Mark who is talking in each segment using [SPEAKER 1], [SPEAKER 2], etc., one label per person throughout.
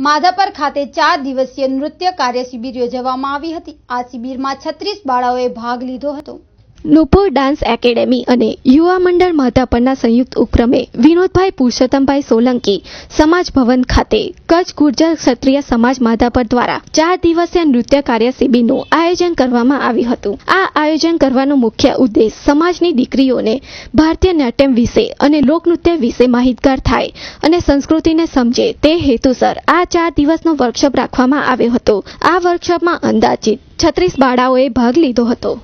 [SPEAKER 1] માધાપર ખાતે 4 દિવસીય નૃત્ય કાર્ય શિબિર યોજવામાં આવી હતી। આ શિબિરમાં 36 બાળાઓએ ભાગ લીધો હતો।
[SPEAKER 2] નુપુર ડાન્સ એકેડેમી અને યુવા મંડળ માધાપરના સંયુક્ત ઉપક્રમે વિનોદભાઈ પુરુષોત્તમભાઈ સોલંકી સમાજ ભવન ખાતે કચ્છ ગુર્જર ક્ષત્રિય સમાજ માધાપર દ્વારા 4 દિવસીય નૃત્ય કાર્ય શિબિરનું આયોજન કરવામાં આવ્યું હતું। આ આયોજન કરવાનો મુખ્ય ઉદ્દેશ સમાજની દીકરીઓને ભારતીય નાટ્યમ વિશે અને લોકનૃત્ય વિશે માહિતગાર થાય અને સંસ્કૃતિને સમજે તે હેતુસર આ 4 દિવસનો વર્કશોપ રાખવામાં આવ્યો હતો। આ વર્કશોપમાં અંદાજિત 36 બાળાઓએ ભાગ લીધો હતો।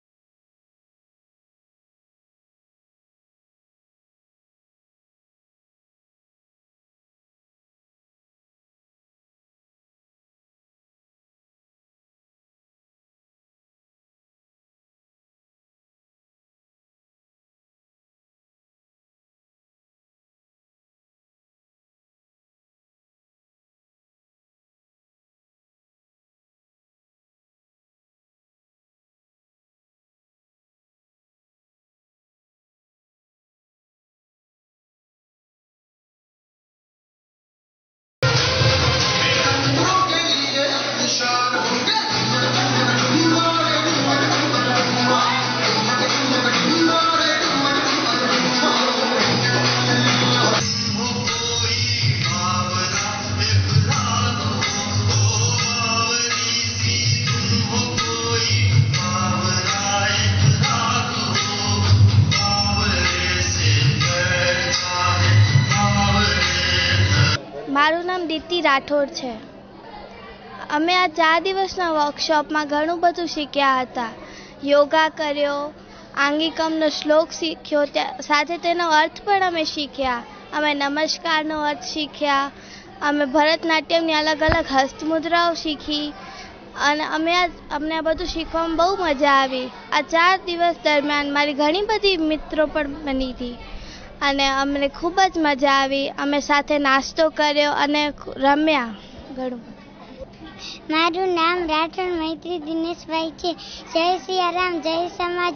[SPEAKER 3] મારું નામ દીપ્તિ રાઠોડ છે। અમે આ 4 દિવસના વર્કશોપમાં ઘણું બધું શીખ્યા હતા। યોગા કર્યો, આંગિકમનો શ્લોક શીખ્યો, સાથે તેનો અર્થ પણ અમે શીખ્યા। અમે નમસ્કારનો અર્થ શીખ્યા, અમે ભરતનાટ્યમની અલગ અલગ હસ્તમુદ્રાઓ શીખી અને અમને આ બધું શીખવામાં બહુ મજા આવી। આ 4 દિવસ દરમિયાન મારી ઘણી બધી મિત્રો પણ બની હતી અને અમને ખૂબ જ મજા આવી। અમે સાથે નાસ્તો કર્યો અને રમ્યા ઘણું।
[SPEAKER 4] મારું નામ રાઠોડ મૈત્રી દિનેશભાઈ છે। જય સિયારામ, જય સમાજ,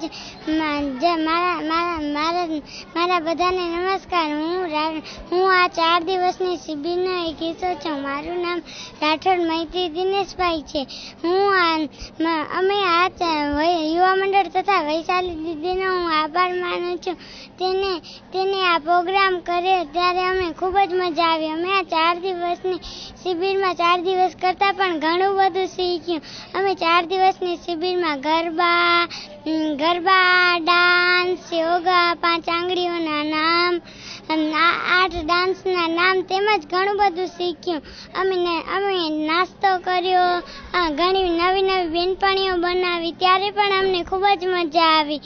[SPEAKER 4] મારા બધાને નમસ્કાર। હું આ 4 દિવસની શિબિરનો એક હિસ્સો છું। મારું નામ રાઠોડ મૈત્રી દિનેશભાઈ છે। અમે આ યુવા મંડળ તથા વૈશાલી દીદીનો હું આભાર માનું છું। તેને આ પ્રોગ્રામ કર્યો ત્યારે અમે ખૂબ જ મજા આવી। અમે આ 4 દિવસની શિબિરમાં 4 દિવસ કરતાં પણ ઘણું બધું શીખ્યું। અમે 4 દિવસની શિબિરમાં ગરબા, ડાન્સ, યોગા, 5 આંગળીઓના નામ, 8 ડાન્સના નામ તેમજ ઘણું બધું શીખ્યું। અમે નાસ્તો કર્યો, ઘણી નવી બેનપણીઓ બનાવી ત્યારે પણ અમને ખૂબ જ મજા આવી।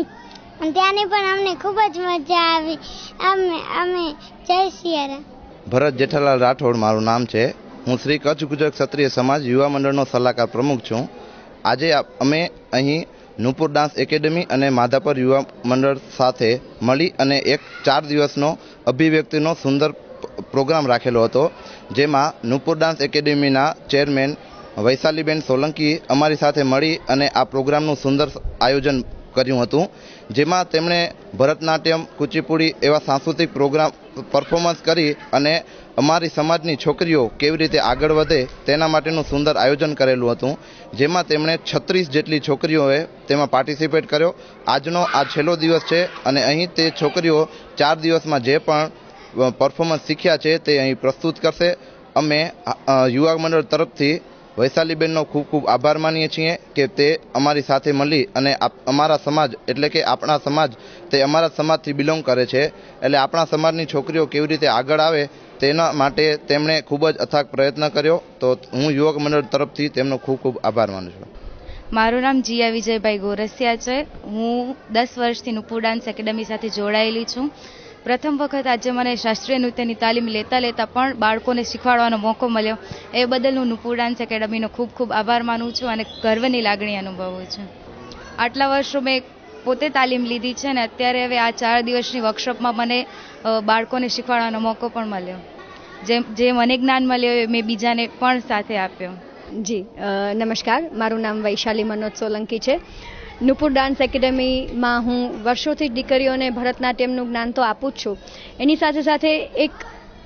[SPEAKER 4] અમે જય સિયારામ।
[SPEAKER 5] ભરત જેઠાલાલ રાઠોડ મારું નામ છે। હું શ્રી કચ્છ ગુર્જર ક્ષત્રિય સમાજ યુવા મંડળનો સલાહકાર પ્રમુખ છું। આજે અમે અહીં નુપુર ડાન્સ એકેડેમી અને માધાપર યુવા મંડળ સાથે મળી અને એક 4 દિવસનો અભિવ્યક્તિનો સુંદર પ્રોગ્રામ રાખેલો હતો, જેમાં નુપુર ડાન્સ એકેડેમીના ચેરમેન વૈશાલીબેન સોલંકી અમારી સાથે મળી અને આ પ્રોગ્રામનું સુંદર આયોજન કર્યું હતું, જેમાં તેમણે ભરતનાટ્યમ, કુચીપુડી એવા સાંસ્કૃતિક પ્રોગ્રામ પરફોર્મન્સ કરી અને અમારી સમાજની છોકરીઓ કેવી રીતે આગળ વધે તેના માટેનું સુંદર આયોજન કરેલું હતું, જેમાં તેમણે 36 જેટલી છોકરીઓએ તેમાં પાર્ટિસિપેટ કર્યો। આજનો આ છેલ્લો દિવસ છે અને અહીં તે છોકરીઓ 4 દિવસમાં જે પણ પરફોર્મન્સ શીખ્યા છે તે અહીં પ્રસ્તુત કરશે। અમે યુવા મંડળ તરફથી વૈશાલીબેનનો ખૂબ ખૂબ આભાર માનીએ છીએ કે તે અમારી સાથે મળી અને અમારા સમાજ એટલે કે આપણા સમાજ તે અમારા સમાજથી બિલોંગ કરે છે, એટલે આપણા સમાજની છોકરીઓ કેવી રીતે આગળ આવે તેના માટે તેમણે ખૂબ જ અથાગ પ્રયત્ન કર્યો। તો હું યુવક મંડળ તરફથી તેમનો ખૂબ ખૂબ આભાર માનું છું।
[SPEAKER 6] મારું નામ જીયા વિજયભાઈ ગોરસિયા છે। હું 10 વર્ષથી નુપુર ડાન્સ એકેડેમી સાથે જોડાયેલી છું। પ્રથમ વખત આજે મને શાસ્ત્રીય નૃત્યની તાલીમ લેતા પણ બાળકોને શીખવાડવાનો મોકો મળ્યો, એ બદલ હું નુપુર ડાન્સ એકેડેમીનો ખૂબ ખૂબ આભાર માનું છું અને ગર્વની લાગણી અનુભવું છું। આટલા વર્ષો મેં પોતે તાલીમ લીધી છે અને અત્યારે હવે આ 4 દિવસની વર્કશોપમાં મને બાળકોને શીખવાડવાનો મોકો પણ મળ્યો। જે મને જ્ઞાન મળ્યો એ મેં બીજાને પણ સાથે આપ્યો।
[SPEAKER 2] જી નમસ્કાર, મારું નામ વૈશાલી મનોજ સોલંકી છે। નુપુર ડાન્સ એકેડેમીમાં હું વર્ષોથી દીકરીઓને ભરતનાટ્યમનું જ્ઞાન તો આપું જ છું, એની સાથે સાથે એક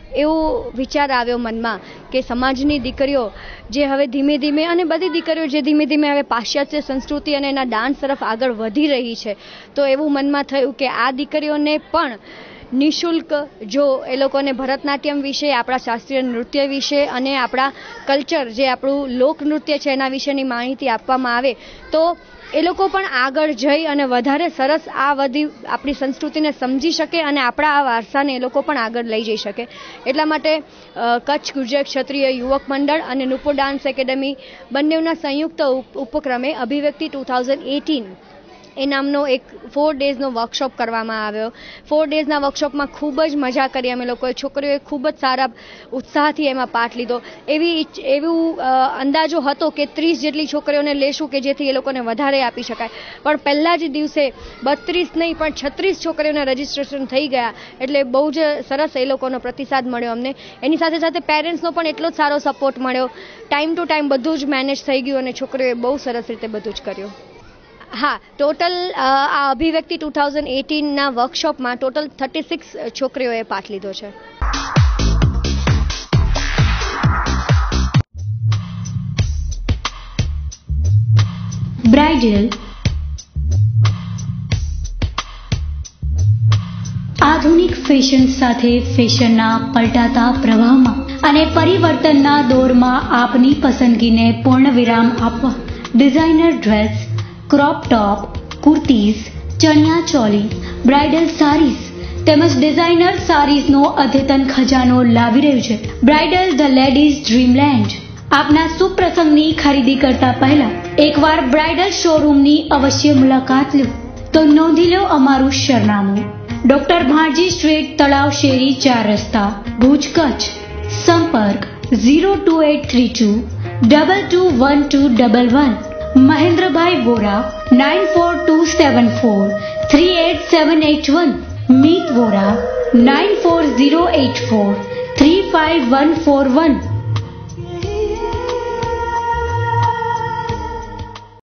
[SPEAKER 7] એવો વિચાર આવ્યો મનમાં કે સમાજની દીકરીઓ જે હવે ધીમે ધીમે અને બધી દીકરીઓ જે ધીમે ધીમે હવે પાશ્ચાત્ય સંસ્કૃતિ અને એના ડાન્સ તરફ આગળ વધી રહી છે, તો એવું મનમાં થયું કે આ દીકરીઓને પણ નિઃશુલ્ક જો એ લોકોને ભરતનાટ્યમ વિશે, આપણા શાસ્ત્રીય નૃત્ય વિશે અને આપણા કલ્ચર જે આપણું લોકનૃત્ય છે એના વિશેની માહિતી આપવામાં આવે તો એ લોકો પણ આગળ જઈ અને વધારે સરસ આ બધી આપણી સંસ્કૃતિને સમજી શકે અને આપણા આ વારસાને એ લોકો પણ આગળ લઈ જઈ શકે. એટલા માટે કચ્છ ગુજરાત ક્ષત્રિય યુવક મંડળ અને નુપુર ડાન્સ એકેડમી બંનેના સંયુક્ત ઉપક્રમે અભિવ્યક્તિ 2018 એ નામનો એક 4 ડેઝનો વર્કશોપ કરવામાં આવ્યો. 4 ડેઝના વર્કશોપમાં ખૂબ જ મજા કરી અમે લોકોએ. છોકરીઓએ ખૂબ જ સારા ઉત્સાહથી એમાં પાઠ લીધો. એવું અંદાજો હતો કે 30 જેટલી છોકરીઓને લેશું કે જેથી એ લોકોને વધારે આપી શકાય, પણ પહેલા જ દિવસે 32 નહીં પણ 36 છોકરીઓને રજીસ્ટ્રેશન થઈ ગયા. એટલે બહુ જ સરસ એ લોકોનો પ્રતિસાદ મળ્યો અમને. એની સાથે સાથે પેરેન્ટ્સનો પણ એટલો જ સારો સપોર્ટ મળ્યો. ટાઈમ ટુ ટાઈમ બધું જ મેનેજ થઈ ગયું અને છોકરીઓએ બહુ સરસ રીતે બધું જ કર્યું. હા, ટોટલ આ અભિવ્યક્તિ 2018ના વર્કશોપમાં ટોટલ 36 છોકરીઓએ પાઠ લીધો છે.
[SPEAKER 8] બ્રાઇડલ આધુનિક ફેશન સાથે ફેશનના પલટાતા પ્રવાહમાં અને પરિવર્તનના દોરમાં આપની પસંદગીને પૂર્ણ વિરામ આપવા designer dress, crop top, kurtis, chaniya choli, bridal saris તેમજ ડિઝાઇનર સારીઝનો અદ્યતન ખજાનો લાવી રહ્યું છે બ્રાઇડલ ધ લેડીઝ ડ્રીમલેન્ડ. આપના સુપ્રસંગની ખરીદી કરતા પહેલા એકવાર બ્રાઇડલ શોરૂમની અવશ્ય મુલાકાત લો. તો નોંધી લો અમારું સરનામું: ડોક્ટર ભાણજી સ્ટ્રીટ, તળાવ શેરી, 4 રસ્તા, ભુજ, કચ્છ. સંપર્ક 02832 221211. મહેન્દ્રભાઈ વોરા 9427438781. મીત વોરા 94084354141.